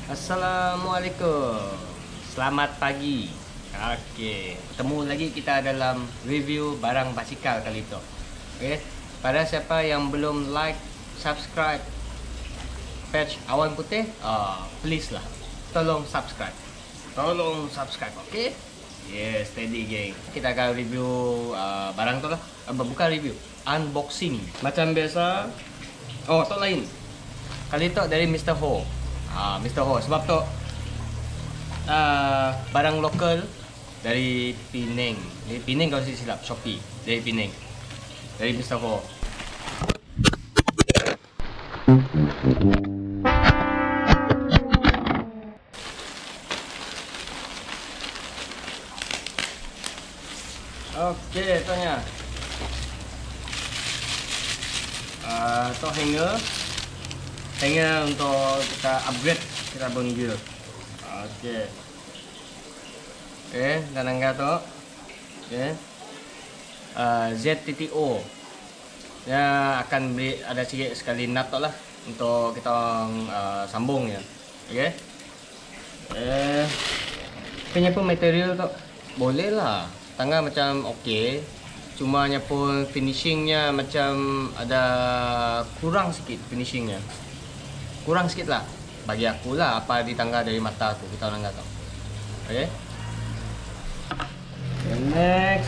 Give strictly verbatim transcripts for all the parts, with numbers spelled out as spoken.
Assalamualaikum. Selamat pagi. Okey, ketemu lagi kita dalam review barang basikal kali itu. Okey, pada siapa yang belum like, subscribe page Awan Putih, uh, please lah, tolong subscribe. Tolong subscribe, okey? Yes, steady geng. Kita akan review uh, barang tu lah. Uh, bukan review, unboxing. Macam biasa. Oh, tu lain. Kali tu dari Mister Ho. Ah, Mister Ho. Sebab tu uh, barang lokal dari Penang. Dari Penang kalau saya silap, Shopee. Dari Penang. Dari Mister Ho. Okey, tanya. Uh, tu hanger. Hanger untuk kita upgrade kita punya gear. Okey. Okey, dan angka tu. Okey. Uh, Z T T O. Ya akan beri ada sikit sekali nut tu lah untuk kita uh, sambung ya. Okey. Eh, punya pun material tu boleh lah. Tangga macam okey. Cumanya pun finishingnya macam ada kurang sikit finishingnya. Kurang sikit lah bagi aku lah apa di tangga dari mata aku kita orang tak tahu. Okay. And next.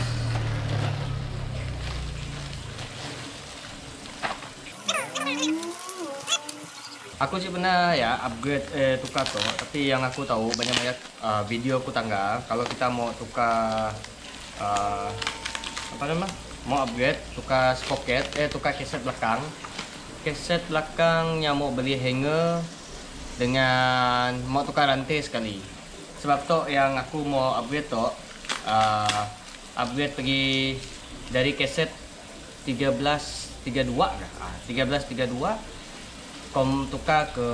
Aku sih pernah ya upgrade eh, tukar tu, tapi yang aku tahu banyak-banyak uh, video aku tangga kalau kita mau tukar uh, apa nama? Mau upgrade tukar sprocket eh tukar keset belakang. Keset belakang yang mau beli hanger dengan mau tukar rantai sekali. Sebab tu yang aku mau upgrade tu uh, upgrade pergi dari keset tiga belas tiga puluh dua kah? Ah, tiga belas tiga puluh dua kom tukar ke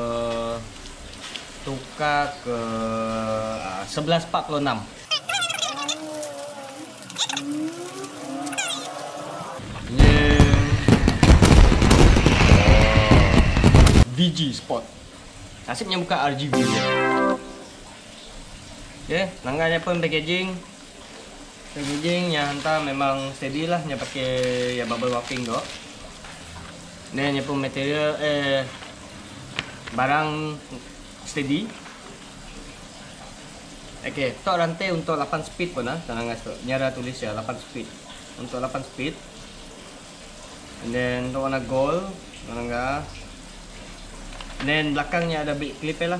tukar ke uh, sebelas empat puluh enam. V G Sport. Nasibnya bukan R G B je. Okay, langgannya pun packaging. Packaging yang hantar memang steady lah, nya pakai ya bubble wrapping tu. Ni nya pun material eh barang steady. Okey, tok rantai untuk lapan speed pun ah, tangan tu. Nyara tulis ya lapan speed. Untuk lapan speed. And then untuk warna gold, warna dan belakangnya ada big clip lah.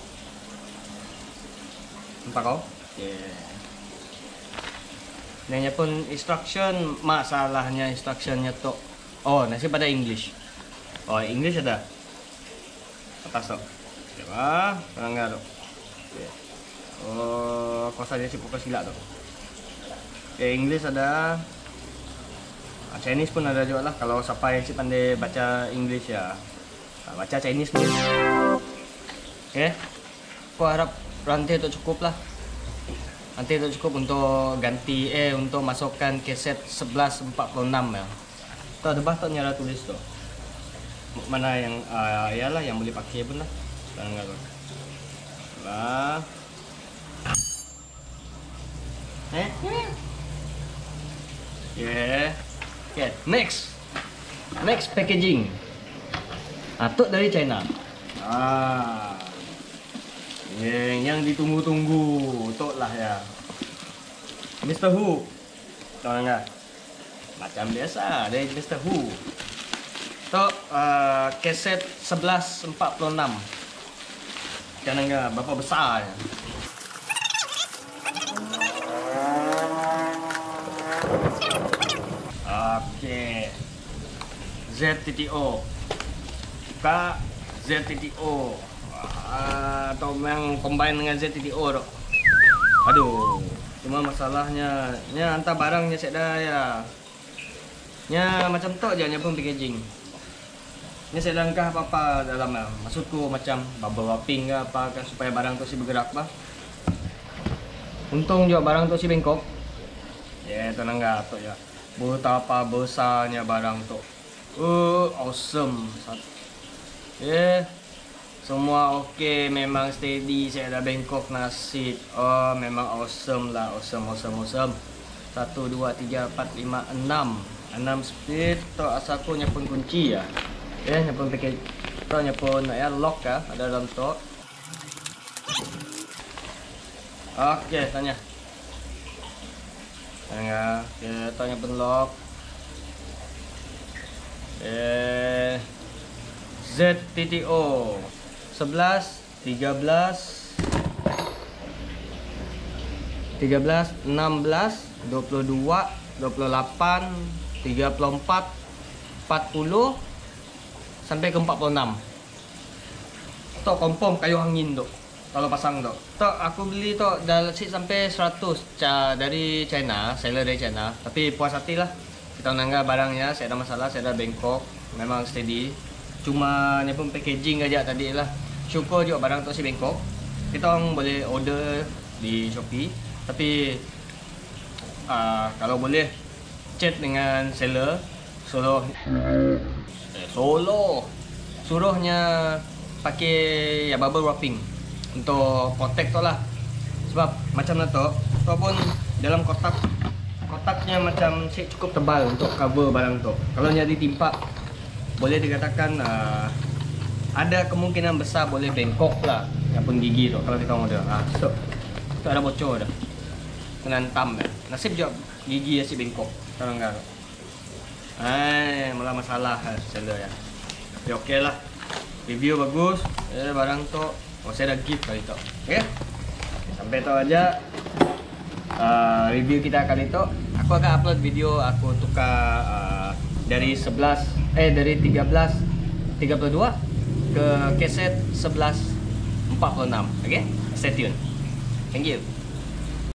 Nampak kau? Okay. Dan nya pun instruction, masalahnya instructionnya tu. Oh, nasi pada English. Oh, English ada. Atas tu. Coba, perangga tu. Okay. Oh, kuasa dia si pokok silap tu. Okay, English ada. Chinese pun ada juga lah. Kalau siapa yang si pandai baca English ya. Baca Chinese ni. Okay. Aku harap rantai tu cukup lah. Rantai tu cukup untuk ganti eh untuk masukkan keset sebelas empat puluh enam ya. Tu ada bah tu nyara tulis tu. Mana yang uh, yalah yang boleh pakai pun lah. Jangan enggak tu. Lah. Eh? Yeah. Okay, next. Next packaging. Atuk dari China. Ah. Yang yang ditunggu-tunggu, tok lah ya. Mister Hu. Tahu enggak? Macam biasa dari Mister Hu. Tok uh, keset sebelas empat puluh enam. Jangan enggak berapa besar ya. Okey. Z T T O. Buka Z T T O uh, atau yang combine dengan Z T T O tu. Aduh, cuma masalahnya nya hantar barangnya set dah ya. Nya macam tu je nya pun packaging. Nya set langkah apa-apa dalam ya. Maksudku macam bubble wrapping ke apa ke supaya barang tu si bergerak bah. Untung juga barang tu si bengkok. Ya, yeah, tenang enggak tu ya. Betapa besarnya barang tu. Uh, awesome. Yeah. Semua okey, memang steady. Saya dah bengkok nasib. Oh, memang awesome lah. Awesome, awesome, awesome. Satu, dua, tiga, empat, lima, enam. Enam speed. Tok asaku nyapun kunci ya. Ya, nyapun pakai. Tok nyapun ya lock ya. Ada dalam tok. Okey, tanya. Tanya. Okey, tok nyapun lock. Eh, Z T T O. sebelas, tiga belas, tiga belas, enam belas, dua puluh dua, dua puluh lapan, tiga puluh empat, empat puluh sampai ke empat puluh enam. Tok kompom kayu angin tu. Kalau pasang tu. Tok aku beli tu dah sit sampai seratus dari China, seller dari China. Tapi puas hati lah. Kita nangga barangnya, saya ada masalah, saya ada bengkok. Memang steady. Cuma ni pun packaging aja tadi lah. Syukur juga barang tu si bengkok. Kita orang boleh order di Shopee. Tapi uh, kalau boleh chat dengan seller, suruh eh, solo suruhnya pakai ya bubble wrapping untuk protect tu lah. Sebab macam tu, tu pun dalam kotak kotaknya macam si cukup tebal untuk cover barang tu. Kalau jadi timpak, boleh dikatakan uh, ada kemungkinan besar boleh bengkok lah yang pun gigi tu kalau kita order. Ah, so tu ada bocor dah. Kena hentam dah. Nasib juga gigi si bengkok. Kalau enggak. Ai, malah masalah seller ya. Tapi okey lah. Review bagus. Eh barang tu oh, saya dah gift kali tu. Okey. Sampai tu aja uh, review kita kali tu. Aku akan upload video aku tukar uh, dari sebelas eh dari tiga belas tiga puluh dua ke keset sebelas empat puluh enam. Okay, stay tune. Thank you.